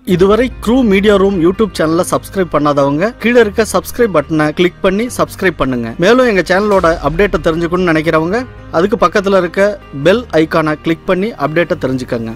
இதுவரை crew media room YouTube சேனலை subscribe பண்ணாதவங்க கீழே இருக்க சப்ஸ்கிரைப் பட்டனை கிளிக் பண்ணி சப்ஸ்கிரைப் பண்ணுங்க. மேலும் எங்க சேனலோட அப்டேட்டை தெரிஞ்சுக்கணும்னு நினைக்கிறவங்க அதுக்கு பக்கத்துல இருக்க பெல் ஐகானை கிளிக் பண்ணி அப்டேட்டை தெரிஞ்சுக்கங்க.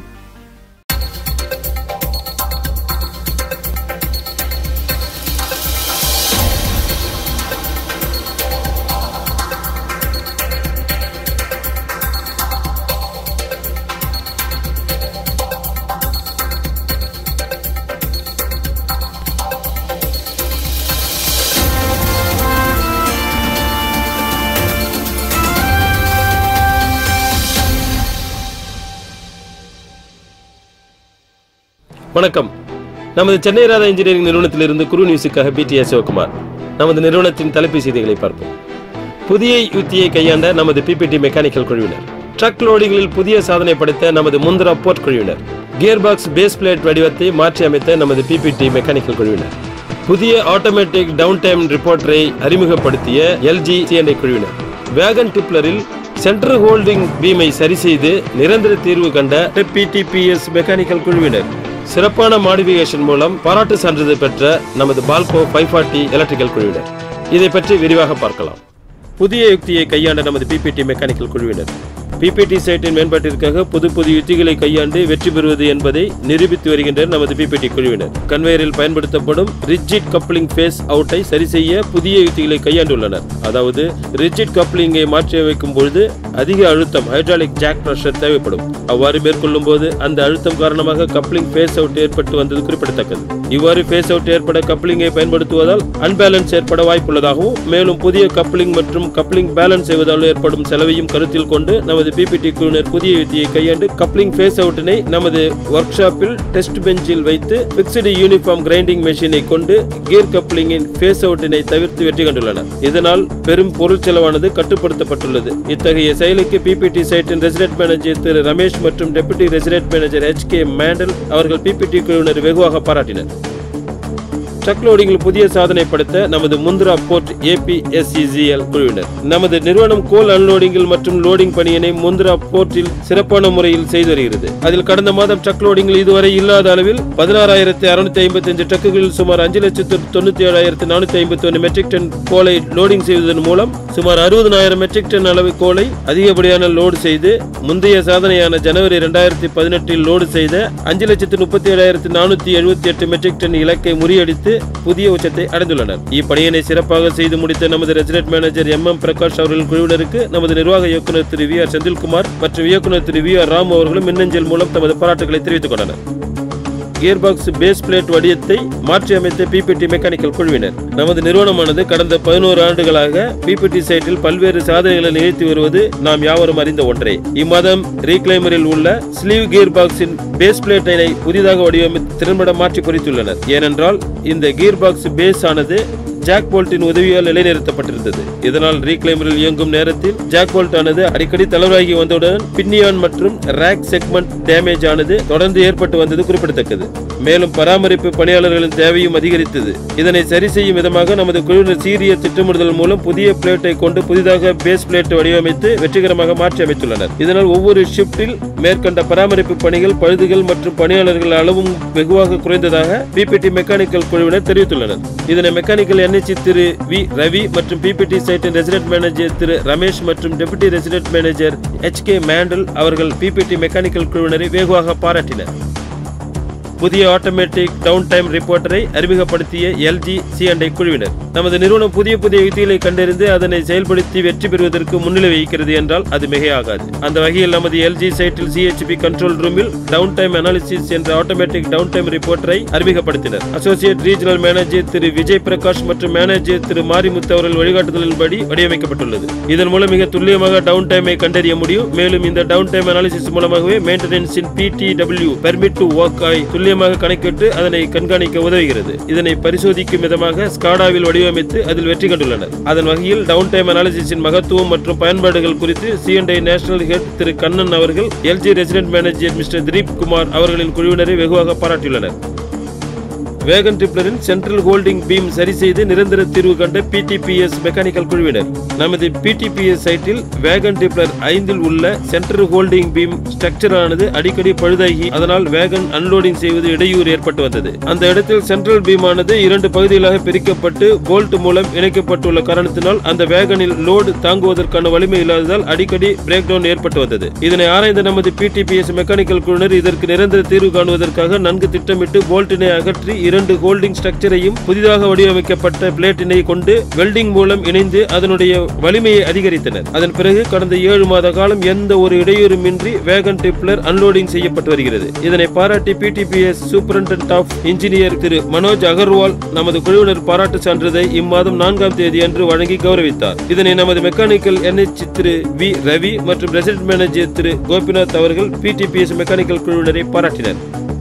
வணக்கம். நமது சென்னை ராதா இன்ஜினியரிங் நிறுவனத்திலிருந்து குரு நியூஸுக்காக BTS சிவகுமார். நமது நிறுவனத்தின் தலைப்பு செய்திகளை பார்ப்போம். புதிய யுத்தியை கையாண்ட நமது PPT மெக்கானிக்கல் குழுவினர். ட்ரக் லோடிகளில் புதிய சாதனை படைத்த நமது முந்திரா போர்ட் குழுவினர். கியர் பாக்ஸ் பேஸ் பிளேட் வடிவத்தை மாற்றி அமைத்த நமது PPT மெக்கானிக்கல் குழுவினர். புதிய ஆட்டோமேட்டிக் டவுன் டைம் ரிப்போர்ட்டரை அறிமுகப்படுத்திய LG C&I குழுவினர். வேகன் டிப்லரில் சென்டர் ஹோல்டிங் பீமை சரி செய்து நிரந்தர தீர்வு கண்ட PTPS மெக்கானிக்கல் குழுவினர். சிறப்பான மாடிஃபிகேஷன் மூலம் பாராட்டு சான்றிதழ் பெற்ற நமது பால்கோ 540 எலக்ட்ரிக்கல் குழுவினர். இதை பற்றி விரிவாக பார்க்கலாம். புதிய யுக்தியை கையாண்ட நமது PPT மெக்கானிக்கல் குழுவினர். PPT சைட்டின் மேம்பாட்டிற்காக புது யுத்திகளை கையாண்டு வெற்றி பெறுவது என்பதை நிரூபித்து வருகின்ற நமது PPT குழுவினர். கன்வேயரில் பயன்படுத்தப்படும் ரிஜிட் கப்ளிங் ஃபேஸ் அவுட்டை சரி செய்ய புதிய யுத்திகளை கையாண்டுள்ளனர். அதாவது ரிஜிட் கப்ளிங்கை மாற்றி வைக்கும் பொழுது அதிக அழுத்தம் ஹைட்ராலிக் ஜாக் பிரஷர் தேவைப்படும். அவ்வாறு மேற்கொள்ளும் போது அந்த அழுத்தம் காரணமாக கப்ளிங் ஃபேஸ் அவுட் ஏற்பட்டு வந்தது குறிப்பிடத்தக்கது. இவ்வாறு ஃபேஸ் அவுட் ஏற்பட கப்ளிங்கை பயன்படுத்துவதால் அன்பேலன்ஸ் ஏற்பட வாய்ப்புள்ளதாகவும் மேலும் புதிய கப்ளிங் மற்றும் கப்ளிங் பேலன்ஸ் செய்வதால் ஏற்படும் செலவையும் கருத்தில் கொண்டு நமது PPT குழுவினர் புதிய யுத்தியை கையாண்டு கப்ளிங் ஃபேஸ் அவுட்டினை நமது ஒர்க் ஷாப்பில் டெஸ்ட் பெஞ்சில் வைத்து பிக்ஸ்டு யூனிஃபார்ம் கிரைண்டிங் மெஷினை கொண்டு கியர் கப்ளிங்கின் ஃபேஸ் அவுட்டினை தவிர்த்து வெற்றி கண்டுள்ளனர். இதனால் பெரும் பொருள் செலவானது கட்டுப்படுத்தப்பட்டுள்ளது. இத்தகைய செயலுக்கு PPT சைட்டின் ரெசிடென்ட் மேனேஜர் திரு ரமேஷ் மற்றும் deputy resident manager HK Mandal அவர்கள் PPT குழுவினர் வெகுவாக பாராட்டினர். ட்ரக் லோடிங்கில் புதிய சாதனை படைத்த நமது முந்திரா போர்ட் APSCGL குழுவினர். நமது நிறுவனம் கோல் அன்லோடிங்கில் மற்றும் லோடிங் பணியினை முந்திரா போர்ட்டில் சிறப்பான முறையில் செய்து வருகிறது. அதில் கடந்த மாதம் ட்ரக் லோடிங்கில் இதுவரை இல்லாத அளவில் 16,655 ட்ரக்குகளில் சுமார் 5,97,451 மெட்ரிக் டன் கோலை லோடிங் செய்வதன் மூலம் சுமார் 60,000 மெட்ரிக் டன் அளவு கோலை அதிகப்படியான லோடு செய்து முந்தைய சாதனையான ஜனவரி 2018 லோடு செய்த 5,37,478 மெட்ரிக் டன் இலக்கை முறியடித்து புதிய உச்சத்தை அடைந்துள்ளனர். இப்பணியினை சிறப்பாக செய்து முடித்த நமது ரெசிடென்ட் மேனேஜர் MM பிரகாஷ் அவர்களின் குழுவினருக்கு நமது நிர்வாக இயக்குநர் திரு VR செந்தில்குமார் மற்றும் இயக்குநர் திரு VR ராம் அவர்களும் மின்னஞ்சல் மூலம் தமது பாராட்டுகளை தெரிவித்துக் கொண்டனர். கியர் பாக்ஸ் பேஸ் பிளேட் வடிவத்தை மாற்றி அமைத்த PPT மெக்கானிக்கல் குழுவினர். நமது நிறுவனமானது கடந்த 11 ஆண்டுகளாக PPT சைட்டில் பல்வேறு சாதனைகளை நிகழ்த்தி வருவது நாம் யாவரும் அறிந்த ஒன்றே. இம்மாதம் ரீக்ளைமரில் உள்ள ஸ்லீவ் கியர் பாக்ஸின் பேஸ் பிளேட்டை புதிதாக வடிவமைத்து திறன்பட மாற்றி பொறித்துள்ளனர். ஏனென்றால் இந்த கியர் பாக்ஸ் பேஸ் ஆனது ஜாக் போல்ட்டின் உதவியால் நிலைநிறுத்தப்பட்டிருந்தது. இதனால் ரீக்ளைமரில் இயங்கும் நேரத்தில் ஜாக் போல்ட் ஆனது அடிக்கடி தளர்வாகி வந்தவுடன் பின்னியான் மற்றும் ரேக் செக்மெண்ட் டேமேஜ் ஆனது தொடர்ந்து ஏற்பட்டு வந்தது குறிப்பிடத்தக்கது. மேலும் பராமரிப்பு பணியாளர்களின் தேவையும் அதிகரித்தது. இதனை சரி செய்யும் விதமாக நமது குழுவினர் சீரிய திட்டமிடுதல் மூலம் புதிய பிளேட்டை கொண்டு புதிதாக பேஸ் பிளேட் வடிவமைத்து வெற்றிகரமாக மாற்றி அமைத்துள்ளனர். இதனால் ஒவ்வொரு ஷிப்டில் மேற்கண்ட பராமரிப்பு பணிகள் பழுதுகள் மற்றும் பணியாளர்கள் அளவும் வெகுவாக குறைந்ததாக PPT மெக்கானிக்கல் குழுவினர் தெரிவித்துள்ளனர். இதனை மெக்கானிக்கல் NHC திரு V ரவி மற்றும் PPT சைட்டின் ரெசிடென்ட் மேனேஜர் திரு ரமேஷ் மற்றும் deputy resident manager HK Mandal அவர்கள் PPT மெக்கானிக்கல் குழுவினரை வெகுவாக பாராட்டினர். புதிய ஆட்டோமேட்டிக் டவுன் டைம் ரிப்போர்ட்டரை அறிமுகப்படுத்திய LG C&I குழுவினர். நமது நிறுவனம் புதிய யுத்திகளை கண்டறிந்து அதனை செயல்படுத்தி வெற்றி பெறுவதற்கு முன்னிலை வகிக்கிறது என்றால் அது மிகையாகாது. அந்த வகையில் நமது LG சைட்டில் CHP கண்ட்ரோல் ரூமில் டவுன் டைம் அனாலிசிஸ் என்ற ஆட்டோமேட்டிக் டவுன் டைம் ரிப்போர்ட்டரை அறிமுகப்படுத்தினர். அசோசியேட் ரீஜனல் மேனேஜர் திரு விஜய் பிரகாஷ் மற்றும் மேனேஜர் திரு மாரிமுத்து அவர்கள் வழிகாட்டுதலின்படி வடிவமைக்கப்பட்டுள்ளது. இதன் மூலம் மிக துல்லியமாக டவுன் டைமை கண்டறிய முடியும். மேலும் இந்த டவுன் டைம் அனாலிசிஸ் மூலமாகவே மெயின்டெனன்ஸின் PTW பெர்மிட் டு ஒர்க் ஆய் துல்லியமாக கணக்கிட்டு அதனை கண்காணிக்க உதவுகிறது. இதனை பரிசோதிக்கும் விதமாக ஸ்காடாவில் வடிவமைத்து அதில் வெற்றி கண்டுள்ளனர். அதன் வகையில் டவுன் டைம் அனாலிசிஸின் மகத்துவம் மற்றும் பயன்பாடுகள் குறித்து C&I நேஷனல் ஹெட் திரு கண்ணன் அவர்கள் LG resident manager mister Dileep Kumar அவர்களின் குழுவினரை வெகுவாக பாராட்டியுள்ளனர். வேகன் டிப்ளரின் சென்ட்ரல் ஹோல்டிங் பீம் சரி செய்து நிரந்தர தீர்வு கண்ட PTPS மெக்கானிக்கல் குழுவினர். நமது PTPS சைட்டில் வேகன் டிப்ளர் 5 உள்ள சென்ட்ரல் ஹோல்டிங் பீம் ஸ்ட்ரக்சர் ஆனது அடிக்கடி பழுதாகி அதனால் வேகன் அன்லோடிங் செய்வது இடையூறு ஏற்பட்டு வந்தது. அந்த இடத்தில் சென்ட்ரல் பீம் ஆனது 2 பகுதிகளாக பிரிக்கப்பட்டு போல்ட் மூலம் இணைக்கப்பட்டுள்ள காரணத்தினால் அந்த வேகனில் லோடு தாங்குவதற்கான வலிமை இல்லாததால் அடிக்கடி பிரேக் டவுன் ஏற்பட்டு வந்தது. இதனை ஆராய்ந்த நமது PTPS மெக்கானிக்கல் குழுவினர் இதற்கு நிரந்தர தீர்வு காணுவதற்காக நன்கு திட்டமிட்டு போல்ட்டினை அகற்றி 2 ஹோல்டிங் ஸ்ட்ரக்சரையும் புதிதாக வடிவமைக்கப்பட்ட பிளேட்டினை கொண்டு வெல்டிங் மூலம் இணைந்து அதனுடைய வலிமையை அதிகரித்தனர். அதன் பிறகு கடந்த 7 மாத காலம் எந்த ஒரு இடையூறுமின்றி வேகன் டிப்ளர் அன்லோடிங் செய்யப்பட்டு வருகிறது. இதனை பாராட்டி PTPS சூப்பரண்டன்ட் ஆஃப் இன்ஜினியர் திரு மனோஜ் அகர்வால் நமது குழுவினர் பாராட்டு சான்றிதழை இம்மாதம் 4ஆம் தேதி அன்று வழங்கி கௌரவித்தார். இதனை நமது மெக்கானிக்கல் NH திரு V ரவி மற்றும் ரெசிடென்ட் மேனேஜர் திரு கோபிநாத் அவர்கள் PTPS மெக்கானிக்கல் குழுவினரை பாராட்டினர்.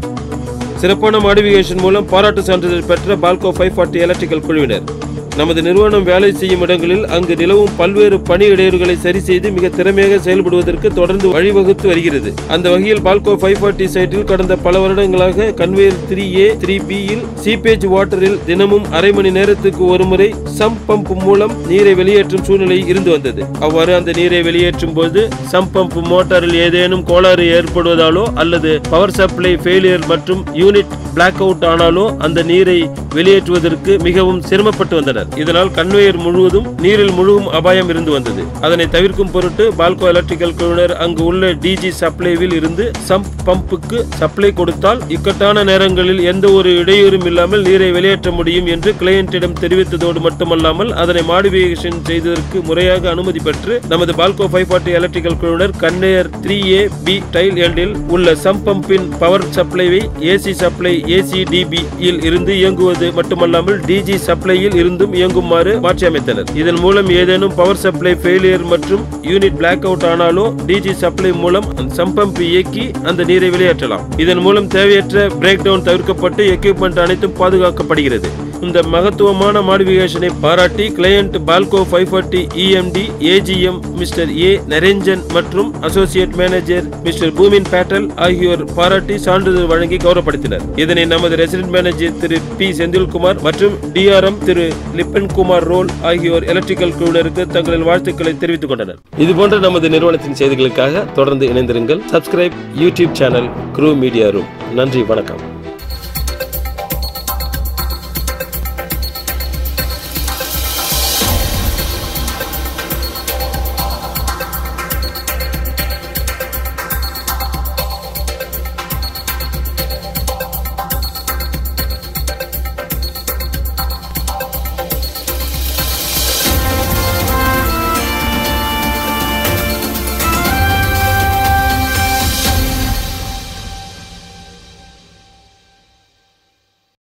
சிறப்பான மாடிஃபிகேஷன் மூலம் பாராட்டு சான்றிதழ் பெற்ற பால்கோ 540 எலக்ட்ரிக்கல் குழுவினர். நமது நிறுவனம் வேலை செய்யும் இடங்களில் அங்கு நிலவும் பல்வேறு பணி இடையூறுகளை சரி செய்து மிக திறமையாக செயல்படுவதற்கு தொடர்ந்து வழிவகுத்து வருகிறது. அந்த வகையில் பால்கோ 540 சைட்டில் கடந்த பல வருடங்களாக கன்வேயர் 3A 3B இல் சீப்பேஜ் வாட்டரில் தினமும் அரை மணி நேரத்துக்கு ஒருமுறை சம்ப் பம்ப் மூலம் நீரை வெளியேற்றும் சூழ்நிலை இருந்து வந்தது. அவ்வாறு அந்த நீரை வெளியேற்றும் போது சம்ப் பம்ப் மோட்டாரில் ஏதேனும் கோளாறு ஏற்படுவதாலோ அல்லது பவர் சப்ளை ஃபெயிலியர் மற்றும் யூனிட் பிளாக் அவுட் ஆனாலோ அந்த நீரை வெளியேற்றுவதற்கு மிகவும் சிரமப்பட்டு வந்தனர். இதனால் கன்வேயர் முழுவதும் நீரில் முழுகும் அபாயம் இருந்து வந்தது. அதனை தவிர்க்கும் பொருட்டு பால்கோ எலக்ட்ரிக்கல் குழுவினர் அங்கு உள்ள DG சப்ளைவில் இருந்து சம்ப் பம்புக்கு சப்ளை கொடுத்தால் இக்கட்டான நேரங்களில் எந்த ஒரு இடையூறும் இல்லாமல் நீரை வெளியேற்ற முடியும் என்று கிளையண்டிடம் தெரிவித்ததோடு மட்டுமல்லாமல் அதனை மாடிஃபிகேஷன் செய்ததற்கு முறையாக அனுமதி பெற்று நமது பால்கோ 540 எலக்ட்ரிக்கல் குழுவினர் கன்வேயர் 3AB டைல் எண்டில் உள்ள சம்ப் பம்பின் பவர் சப்ளைவை AC சப்ளை ACDB இல் இருந்து இயங்குவது மட்டுமல்லாமல் DG சப்ளையில் இருந்தும் இயங்குமாறு மாற்றி அமைத்தனர். இதன் மூலம் ஏதேனும் பவர் சப்ளை ஃபெயிலியர் மற்றும் யூனிட் பிளாக் அவுட் ஆனாலோ DG சப்ளை மூலம் சம்ப் பம்ப் இயக்கி அந்த நீரை வெளியேற்றலாம். இதன் மூலம் தேவையற்ற பிரேக் டவுன் தவிர்க்கப்பட்டு எக்யூப்மெண்ட் அனைத்தும் பாதுகாக்கப்படுகிறது. இந்த மகத்துவமான மாடிஃபிகேஷனை பாராட்டி client Balco 540 EMD AGM mister A Naranjan மற்றும் associate manager mister Bhumin Patel ஆகியோர் பாராட்டி சான்றிதழ் வழங்கி கௌரவப்படுத்தினர். இதனை நமது ரெசிடென்ட் மேனேஜர் திரு P செந்தில்குமார் மற்றும் DRM திரு லிப்பன் குமார் ரோல் ஆகியோர் எலக்ட்ரிக்கல் குழுவினருக்கு தங்களின் வாழ்த்துக்களை தெரிவித்துக் கொண்டனர். இதுபோன்ற நமது நிறுவனத்தின் செய்திகளுக்காக தொடர்ந்து இணைந்திருங்கள். Subscribe YouTube channel crew media room. நன்றி, வணக்கம்.